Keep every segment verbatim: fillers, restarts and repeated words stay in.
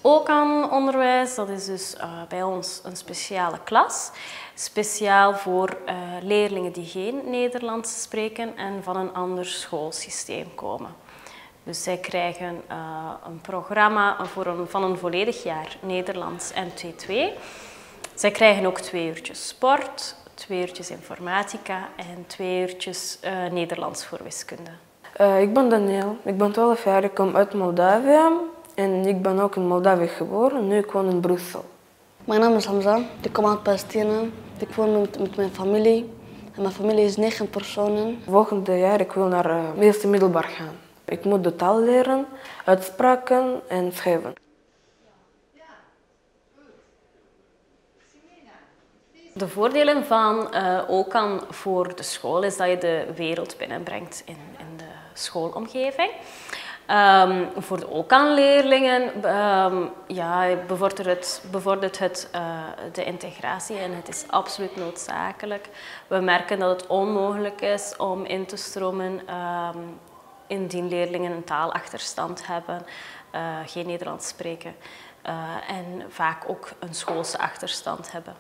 O K A N-onderwijs, dat is dus uh, bij ons een speciale klas. Speciaal voor uh, leerlingen die geen Nederlands spreken en van een ander schoolsysteem komen. Dus zij krijgen uh, een programma voor een, van een volledig jaar Nederlands en twee twee. Zij krijgen ook twee uurtjes sport, twee uurtjes informatica en twee uurtjes uh, Nederlands voor wiskunde. Uh, ik ben Daniel, ik ben twaalf jaar, ik kom uit Moldavië en ik ben ook in Moldavië geboren, nu ik woon in Brussel. Mijn naam is Hamza, ik kom uit Palestina, ik woon met, met mijn familie en mijn familie is negen personen. Volgend jaar ik wil naar uh, eerste middelbaar gaan. Ik moet de taal leren, uitspraken en schrijven. De voordelen van uh, O K A N voor de school is dat je de wereld binnenbrengt in, in de schoolomgeving. Um, voor de O K A N-leerlingen um, ja, bevordert het, bevordert het uh, de integratie en het is absoluut noodzakelijk. We merken dat het onmogelijk is om in te stromen um, indien leerlingen een taalachterstand hebben, uh, geen Nederlands spreken uh, en vaak ook een schoolse achterstand hebben.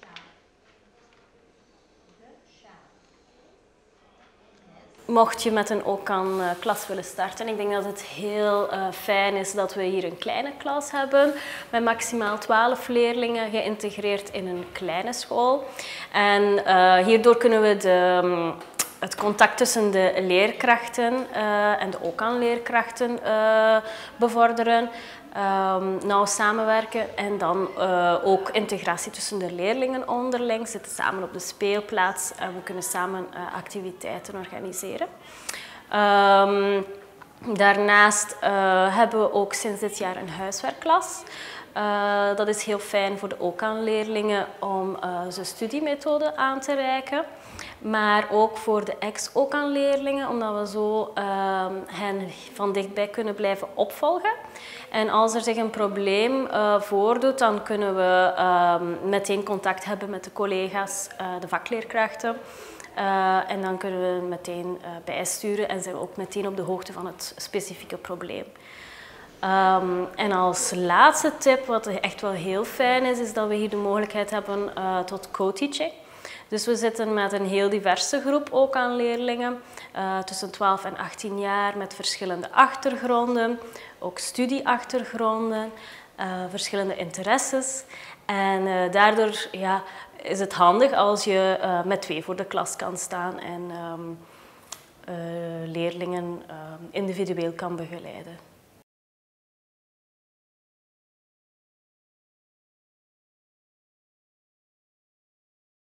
Mocht je met een O K A N-klas willen starten, ik denk dat het heel uh, fijn is dat we hier een kleine klas hebben met maximaal twaalf leerlingen geïntegreerd in een kleine school. En uh, hierdoor kunnen we de, um, het contact tussen de leerkrachten uh, en de O K A N-leerkrachten uh, bevorderen. Um, nauw samenwerken en dan uh, ook integratie tussen de leerlingen onderling. Zitten samen op de speelplaats en we kunnen samen uh, activiteiten organiseren. Um, daarnaast uh, hebben we ook sinds dit jaar een huiswerkklas. Uh, dat is heel fijn voor de O K A N-leerlingen om uh, zijn studiemethode aan te reiken. Maar ook voor de ex-O K A N-leerlingen, omdat we zo uh, hen van dichtbij kunnen blijven opvolgen. En als er zich een probleem uh, voordoet, dan kunnen we uh, meteen contact hebben met de collega's, uh, de vakleerkrachten. Uh, en dan kunnen we meteen uh, bijsturen en zijn we ook meteen op de hoogte van het specifieke probleem. Um, en als laatste tip, wat echt wel heel fijn is, is dat we hier de mogelijkheid hebben uh, tot co-teaching. Dus we zitten met een heel diverse groep O K A N-leerlingen, uh, tussen twaalf en achttien jaar, met verschillende achtergronden, ook studieachtergronden, uh, verschillende interesses. En uh, daardoor ja, is het handig als je uh, met twee voor de klas kan staan en um, uh, leerlingen uh, individueel kan begeleiden.